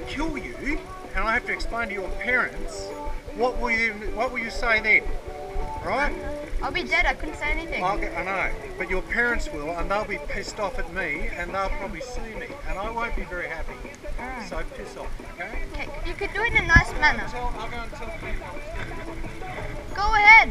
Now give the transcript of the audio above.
kill you and I have to explain to your parents, what will you say then? Right? I'll be dead, I couldn't say anything. I know, but your parents will, and they'll be pissed off at me, and they'll probably sue me, and I won't be very happy. Alright. So piss off, okay? Okay, you could do it in a nice manner. I'll go and tell people. Go ahead.